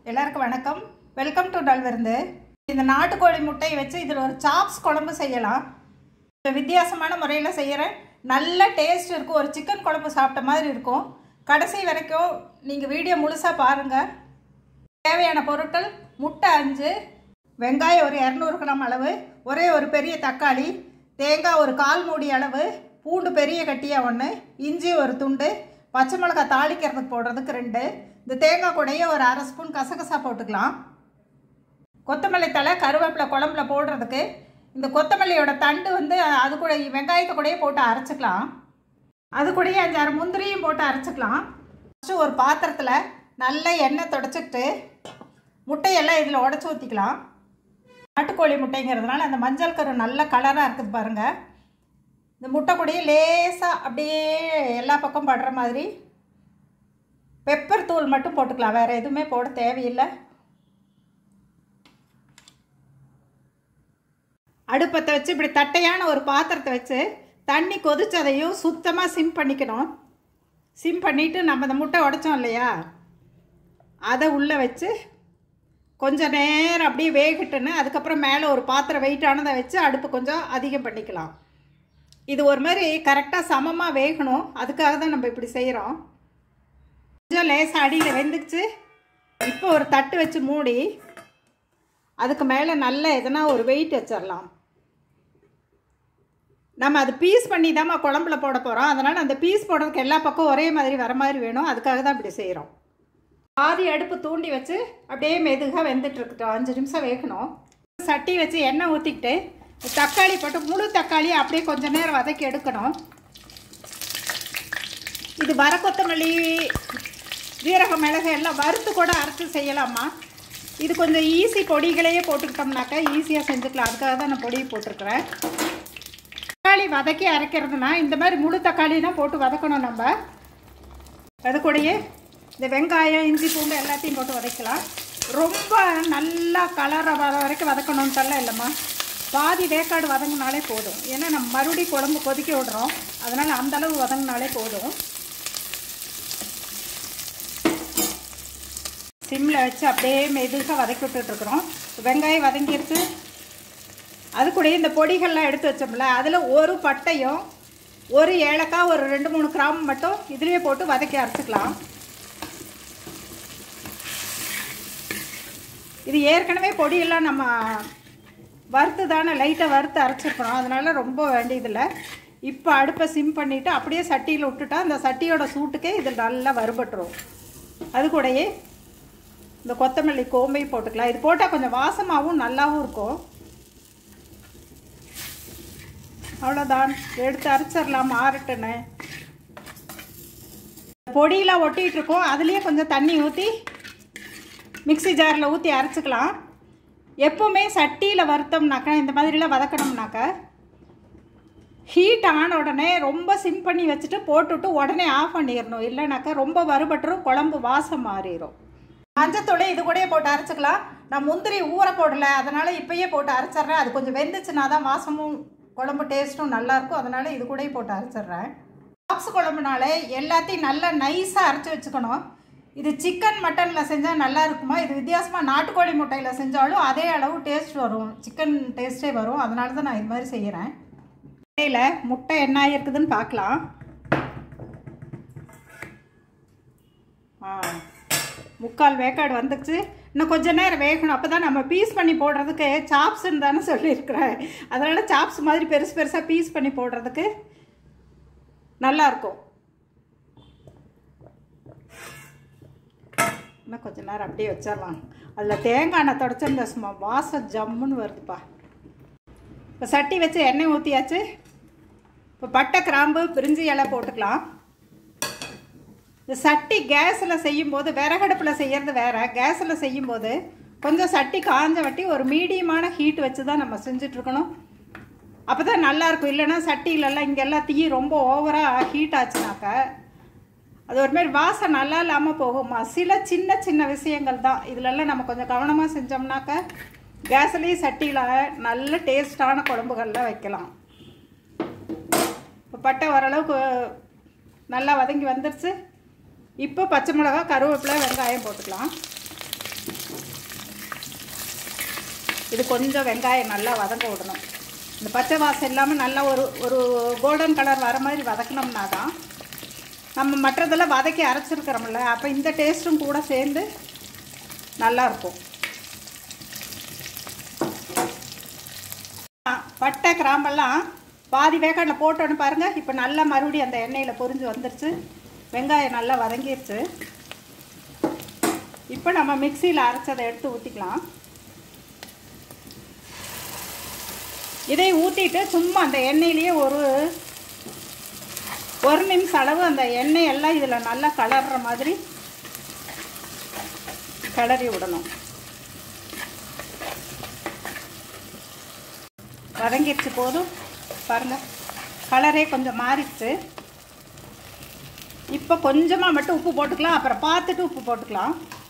எல்லாருக்கும் வணக்கம். Welcome to Nalvirundhu. இந்த நாட்டுக்கோழி முட்டையை வச்சு இதில் ஒரு சாப்ஸ் குழம்பு செய்யலாம். வித்தியாசமான முறையில் செய்கிறேன். நல்ல டேஸ்ட் இருக்கும். ஒரு சிக்கன் குழம்பு சாப்பிட்ட மாதிரி இருக்கும். கடைசி வரைக்கும் நீங்கள் வீடியோ முழுசாக பாருங்கள். தேவையான பொருட்கள்: முட்டை 5, வெங்காயம் ஒரு 200 கிராம் அளவு, ஒரே ஒரு பெரிய தக்காளி, தேங்காய் ஒரு 1/4 மூடி அளவு, பூண்டு பெரிய கட்டியாக 1, இஞ்சி ஒரு துண்டு, பச்சை மிளகாய் தாளிக்கிறதுக்கு போடுறதுக்கு 2, இந்த தேங்காய் கூடையே ஒரு 1/2 ஸ்பூன் கசகசா போட்டுக்கலாம். கொத்தமல்லி தழை, கருவேப்பிலை குழம்புல போடுறதுக்கு. இந்த கொத்தமல்லியோட தண்டு அது கூட வெங்காயத்தை கூடயே போட்டு அரைச்சிக்கலாம். அது கூடயே 5-6 முந்திரியும் போட்டு அரைச்சிக்கலாம். ஃபஸ்ட்டு ஒரு பாத்திரத்தில் நல்ல எண்ணெய் தொடச்சிக்கிட்டு முட்டையெல்லாம் இதில் உடச்சி ஊற்றிக்கலாம். நாட்டுக்கோழி முட்டைங்கிறதுனால அந்த மஞ்சள் கரு நல்ல கலராக இருக்குது பாருங்கள். இந்த முட்டை கூடயே லேசாக அப்படியே எல்லா பக்கம் படுற மாதிரி பெப்பர் தூள் மட்டும் போட்டுக்கலாம். வேறு எதுவுமே போட தேவையில்லை. அடுப்பத்தை வச்சு இப்படி தட்டையான ஒரு பாத்திரத்தை வச்சு தண்ணி கொதிச்சதையும் சுத்தமாக சிம் பண்ணிக்கணும். சிம் பண்ணிவிட்டு நம்ம இந்த முட்டை உடைச்சோம் இல்லையா, அதை உள்ளே வச்சு கொஞ்சம் நேரம் அப்படியே வேகட்டுன்னு அதுக்கப்புறம் மேலே ஒரு பாத்திரம் வெயிட்டானதை வச்சு அடுப்பு கொஞ்சம் அதிகம் பண்ணிக்கலாம். இது ஒரு மாதிரி கரெக்டாக சமமாக வேகணும். அதுக்காக தான் நம்ம இப்படி செய்கிறோம். கொஞ்சம் லேசாக அடியில் வெந்துக்குச்சு. இப்போ ஒரு தட்டு வச்சு மூடி அதுக்கு மேலே நல்ல எதனா ஒரு வெயிட் வச்சிடலாம். நம்ம அது பீஸ் பண்ணி தான் குழம்புல போட போகிறோம். அதனால் அந்த பீஸ் போடுறதுக்கு எல்லா பக்கம் ஒரே மாதிரி வர மாதிரி வேணும். அதுக்காக தான் இப்படி செய்கிறோம். பாதி அடுப்பு தூண்டி வச்சு அப்படியே மெதுகாக வெந்துட்டுருக்கட்டும். 5 நிமிஷம் வேகணும். சட்டி வச்சு எண்ணெய் ஊற்றிக்கிட்டு தக்காளி போட்டு முழு தக்காளி அப்படியே கொஞ்சம் நேரம் வதக்கி எடுக்கணும். இது வர கொத்தமல்லி, ஜீரக மிளகு எல்லாம் வறுத்து கூட அரைச்சி செய்யலாமா. இது கொஞ்சம் ஈஸி. பொடிகளையே போட்டுக்கிட்டோம்னாக்கா ஈஸியாக செஞ்சுக்கலாம். அதுக்காக தான் நான் பொடியை போட்டிருக்கிறேன். தக்காளி வதக்கி அரைக்கிறதுனா இந்த மாதிரி முழு தக்காளி தான் போட்டு வதக்கணும். நம்ம அது கூடயே இந்த வெங்காயம், இஞ்சி, பூண்டு எல்லாத்தையும் போட்டு வதக்கலாம். ரொம்ப நல்லா கலரை வர வரைக்கும் வதக்கணுன்ட்டெல்லாம் இல்லைம்மா. பாதி வேக்காடு வதங்கினாலே போதும். ஏன்னா நம்ம மறுபடியும் குழம்பு கொதிக்க விடுறோம். அதனால் அந்தளவு வதங்கினாலே போதும். சிம்மில் வச்சு அப்படியே மெதுவாக வதக்கி விட்டுட்ருக்குறோம். வெங்காயம் வதங்கிடுச்சு. அது கூட இந்த பொடிகள்லாம் எடுத்து வச்சோம்ல, அதில் ஒரு பட்டையும் ஒரு ஏலக்காய் ஒரு 2-3 கிராம்பு மட்டும் இதுலேயே போட்டு வதக்கி அரைச்சிக்கலாம். இது ஏற்கனவே பொடியெல்லாம் நம்ம வறுத்து தானே லைட்டாக வறுத்து அரைச்சிருக்கணும். அதனால் ரொம்ப வேண்டியதில்லை. இப்போ அடுப்பை சிம் பண்ணிவிட்டு அப்படியே சட்டியில் விட்டுட்டா அந்த சட்டியோட சூட்டுக்கே இது நல்லா வறுபட்டுரும். அது கூடயே இந்த கொத்தமல்லி கோம்பையும் போட்டுக்கலாம். இது போட்டால் கொஞ்சம் வாசமாகவும் நல்லாவும் இருக்கும். அவ்வளோதான், எடுத்து அரைச்சிடலாம். ஆறட்டுன்னு பொடியெலாம் ஒட்டிகிட்டு இருக்கோம். அதுலேயே கொஞ்சம் தண்ணி ஊற்றி மிக்ஸி ஜாரில் ஊற்றி அரைச்சிக்கலாம். எப்போவுமே சட்டியில் வறுத்தோம்னாக்கா, இந்த மாதிரிலாம் வதக்கணும்னாக்கா, ஹீட் ஆன உடனே ரொம்ப சிம் பண்ணி வச்சுட்டு போட்டுவிட்டு உடனே ஆஃப் பண்ணிடணும். இல்லைனாக்கா ரொம்ப வறுபட்டுரும், குழம்பு வாசம் மாறிடும். மஞ்சத்தூள் இது கூடயே போட்டு அரைச்சிக்கலாம். நான் முந்திரி ஊற போடலை, அதனால் இப்போயே போட்டு அரைச்சிட்றேன். அது கொஞ்சம் வெந்துச்சுன்னா தான் வாசமும் குழம்பு டேஸ்ட்டும் நல்லாயிருக்கும். அதனால் இது கூடயே போட்டு அரைச்சிட்றேன். சாப்ஸ் குழம்புனாலே எல்லாத்தையும் நல்லா நைஸாக அரைச்சி வச்சுக்கணும். இது சிக்கன் மட்டனில் செஞ்சால் நல்லா இருக்குமா. இது வித்தியாசமாக நாட்டுக்கோழி முட்டையில் செஞ்சாலும் அதே அளவு டேஸ்ட் வரும். சிக்கன் டேஸ்ட்டே வரும். அதனால தான் நான் இது மாதிரி செய்கிறேன். முட்டையில் முட்டை என்ன ஆகிருக்குதுன்னு பார்க்கலாம். 3/4 வேக்காடு வந்துச்சு. இன்னும் கொஞ்சம் நேரம் வேகணும். அப்போ தான் நம்ம பீஸ் பண்ணி போடுறதுக்கு சாப்ஸ்ன்னு தானே சொல்லியிருக்கிறேன். அதனால் சாப்ஸ் மாதிரி பெருசு பெருசாக பீஸ் பண்ணி போடுறதுக்கு நல்லாயிருக்கும். இன்னும் கொஞ்சம் நேரம் அப்படியே வச்சிடலாம். அதில் தேங்காய் எண்ணெய் தொடச்சிருந்த சும்மா வாசம் ஜம்முன்னு வருதுப்பா. இப்போ சட்டி வச்சு எண்ணெய் ஊற்றியாச்சு. இப்போ பட்டை, கிராம்பு, பிரிஞ்சி இலை போட்டுக்கலாம். இந்த சட்டி கேஸில் செய்யும்போது, விறகடுப்பில் செய்கிறது வேறு, கேஸில் செய்யும்போது கொஞ்சம் சட்டி காஞ்ச வட்டி ஒரு மீடியமான ஹீட் வச்சு தான் நம்ம செஞ்சிட்ருக்கணும். அப்போ தான் நல்லாயிருக்கும். இல்லைன்னா சட்டியிலெல்லாம் இங்கெல்லாம் தீ ரொம்ப ஓவராக ஹீட் ஆச்சுனாக்கா அது ஒரு மாதிரி வாசம் நல்லா இல்லாமல் போகுமா. சில சின்ன சின்ன விஷயங்கள் தான். இதிலெல்லாம் நம்ம கொஞ்சம் கவனமாக செஞ்சோம்னாக்கா கேஸ்லேயும் சட்டியில் நல்ல டேஸ்டான குழம்புகள்லாம் வைக்கலாம். இப்போ பட்டை ஓரளவுக்கு நல்லா வதங்கி வந்துடுச்சு. இப்போ பச்சை மிளகாய், கருவேப்பிலை, வெங்காயம் போட்டுக்கலாம். இது கொஞ்சம் வெங்காயம் நல்லா வதங்க விடணும். இந்த பச்சை வாசம் இல்லாமல் நல்லா ஒரு கோல்டன் கலர் வர மாதிரி வதக்கினோம்னா தான் நம்ம மற்றதெல்லாம் வதக்கி அரைச்சிருக்கிறோம்ல, அப்போ இந்த டேஸ்ட்டும் கூட சேர்ந்து நல்லாயிருக்கும். பட்டை கிராம்பெல்லாம் பாதி வேக்காட்டில் போட்டோன்னு பாருங்கள். இப்போ நல்லா மறுபடியும் அந்த எண்ணெயில் பொரிஞ்சு வந்துருச்சு. வெங்காயம் நல்லா வதங்கிருச்சு. இப்போ நம்ம மிக்சியில் அரைச்சதை எடுத்து ஊற்றிக்கலாம். இதை ஊற்றிட்டு சும்மா அந்த எண்ணெயிலேயே ஒரு நிமிஷம் அளவு அந்த எண்ணெய் எல்லாம் இதில் நல்லா கலர்ற மாதிரி கிளறி விடணும். வதங்கிடுச்சு போதும் பாருங்கள், கலரே கொஞ்சம் மாறிடுச்சு. இப்போ கொஞ்சமாக மட்டும் உப்பு போட்டுக்கலாம், அப்புறம் பார்த்துட்டு உப்பு போட்டுக்கலாம்.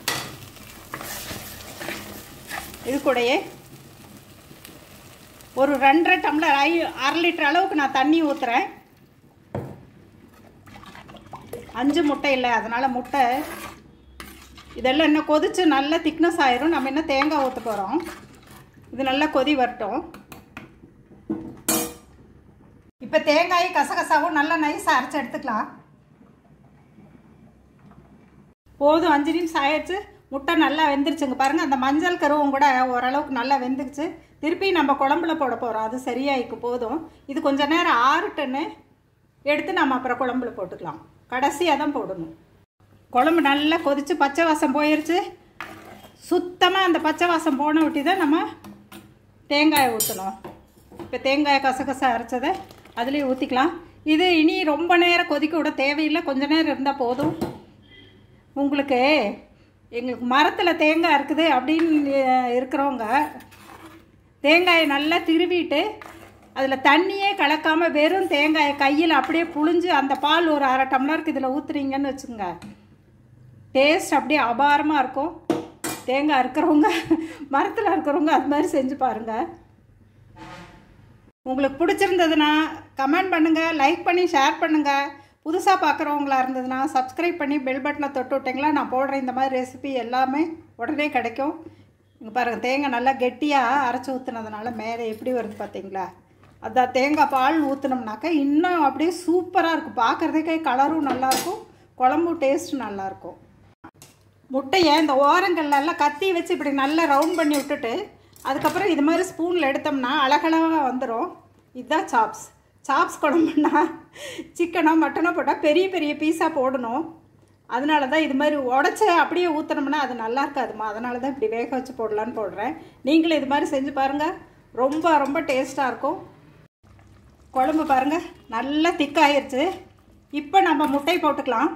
இது கூடயே ஒரு 2.5 டம்ளர் 1/2 லிட்டர் அளவுக்கு நான் தண்ணி ஊற்றுறேன். 5 முட்டை இல்லை, அதனால் முட்டை இதெல்லாம் இன்னும் கொதித்து நல்லா திக்னஸ் ஆயிரும். நம்ம இன்னும் தேங்காய் ஊற்ற போகிறோம். இது நல்லா கொதி வரட்டும். இப்போ தேங்காய் கசகசாவும் நல்லா நைஸாக அரைச்சி எடுத்துக்கலாம். போதும், 5 நிமிஷம் ஆயிடுச்சு. முட்டை நல்லா வெந்துருச்சுங்க பாருங்கள். அந்த மஞ்சள் கருவும் கூட ஓரளவுக்கு நல்லா வெந்துக்குச்சு. திருப்பி நம்ம குழம்புல போட போகிறோம், அது சரியாயிக்கு போதும். இது கொஞ்சம் நேரம் ஆறுட்டுன்னு எடுத்து நம்ம அப்புறம் குழம்புல போட்டுக்கலாம். கடைசியாக தான் போடணும். குழம்பு நல்லா கொதித்து பச்சை வாசம் போயிடுச்சு. சுத்தமாக அந்த பச்சை வாசம் போன விட்டி தான் நம்ம தேங்காயை ஊற்றணும். இப்போ தேங்காயை கசகசா அரைச்சதை அதுலேயே ஊற்றிக்கலாம். இது இனி ரொம்ப நேரம் கொதிக்க விட தேவையில்லை, கொஞ்சம் நேரம் இருந்தால் போதும். உங்களுக்கு எங்களுக்கு மரத்தில் தேங்காய் இருக்குது அப்படின்னு இருக்கிறவங்க தேங்காயை நல்லா திருவிட்டு அதில் தண்ணியே கலக்காமல் வெறும் தேங்காயை கையில் அப்படியே புழிஞ்சு அந்த பால் ஒரு 1/2 டம்ளருக்கு இதில் ஊற்றுறீங்கன்னு வச்சுக்கோங்க, டேஸ்ட் அப்படியே அபாரமாக இருக்கும். தேங்காய் இருக்கிறவங்க மரத்தில் இருக்கிறவங்க அது மாதிரி செஞ்சு பாருங்கள். உங்களுக்கு பிடிச்சிருந்ததுன்னா கமெண்ட் பண்ணுங்கள், லைக் பண்ணி ஷேர் பண்ணுங்கள். புதுசாக பார்க்குறவங்களா இருந்ததுன்னா சப்ஸ்கிரைப் பண்ணி பெல் பட்டனை தொட்டு விட்டிங்களா நான் போடுற இந்த மாதிரி ரெசிபி எல்லாமே உடனே கிடைக்கும். இங்கே பாருங்கள், தேங்காய் நல்லா கெட்டியாக அரைச்சி ஊற்றுனதுனால மேலே எப்படி வருது பார்த்தீங்களா? அதான் தேங்காய் பால் ஊற்றுனோம்னாக்கா இன்னும் அப்படியே சூப்பராக இருக்கும். பார்க்குறதுக்கே கலரும் நல்லாயிருக்கும், குழம்பும் டேஸ்ட்டும் நல்லாயிருக்கும். முட்டையை இந்த ஓரங்கள்லாம் கத்தி வச்சு இப்படி நல்லா ரவுண்ட் பண்ணி விட்டுட்டு அதுக்கப்புறம் இது மாதிரி ஸ்பூனில் எடுத்தோம்னா அழகழகாக வந்துடும். இதுதான் சாப்ஸ் குழம்புன்னா சிக்கனோ மட்டனோ போட்டால் பெரிய பெரிய பீஸாக போடணும். அதனால தான் இது மாதிரி உடச்சி அப்படியே ஊற்றினோம்னா அது நல்லா இருக்காதுமா. அதனால தான் இப்படி வேக வச்சு போடலான்னு போடுறேன். நீங்களும் இது மாதிரி செஞ்சு பாருங்கள், ரொம்ப ரொம்ப டேஸ்ட்டாக இருக்கும். குழம்பு பாருங்கள் நல்லா திக்காயிருச்சு. இப்போ நம்ம முட்டை போட்டுக்கலாம்.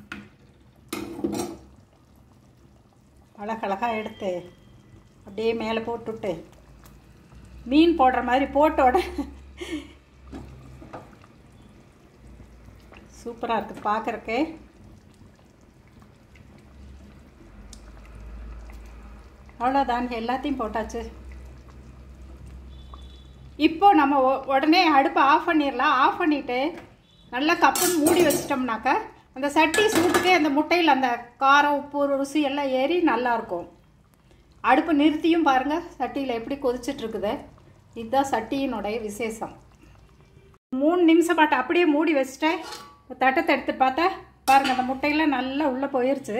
அழகழகாக எடுத்து அப்படியே மேலே போட்டுவிட்டு மீன் போடுற மாதிரி போட்டோட சூப்பராக இருக்குது பார்க்குறக்கு. அவ்வளோதான், எல்லாத்தையும் போட்டாச்சு. இப்போ நம்ம உடனே அடுப்பை ஆஃப் பண்ணிடலாம். ஆஃப் பண்ணிவிட்டு நல்லா கப்புன்னு மூடி வச்சிட்டோம்னாக்கா அந்த சட்டி சூட்டுக்கே அந்த முட்டையில் அந்த காரம் உப்பு ருசி எல்லாம் ஏறி நல்லாயிருக்கும். அடுப்பு நிறுத்தியும் பாருங்கள் சட்டியில் எப்படி கொதிச்சிட்ருக்குது. இதுதான் சட்டியினுடைய விசேஷம். 3 நிமிஷம் பாட்டு அப்படியே மூடி வச்சுட்டேன். தட்டத்தை எடுத்து பார்த்தா பாருங்கள் அந்த முட்டையெல்லாம் நல்லா உள்ளே போயிடுச்சு.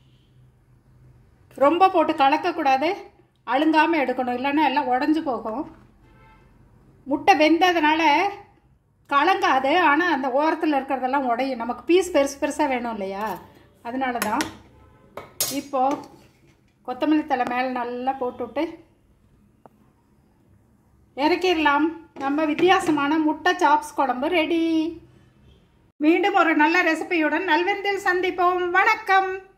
ரொம்ப போட்டு கலக்கக்கூடாது, அழுங்காமல் எடுக்கணும், இல்லைன்னா எல்லாம் உடஞ்சி போகும். முட்டை வெந்ததுனால கலங்காது, ஆனால் அந்த ஓரத்தில் இருக்கிறதெல்லாம் உடையும். நமக்கு பீஸ் பெருசு பெருசாக வேணும் இல்லையா, அதனால தான். இப்போது கொத்தமல்லி தழை மேலே நல்லா போட்டுவிட்டு இறக்கிடலாம். நம்ம வித்தியாசமான முட்டை சாப்ஸ் குழம்பு ரெடி. மீண்டும் ஒரு நல்ல ரெசிபியுடன் நல்வெந்தில் சந்திப்போம். வணக்கம்.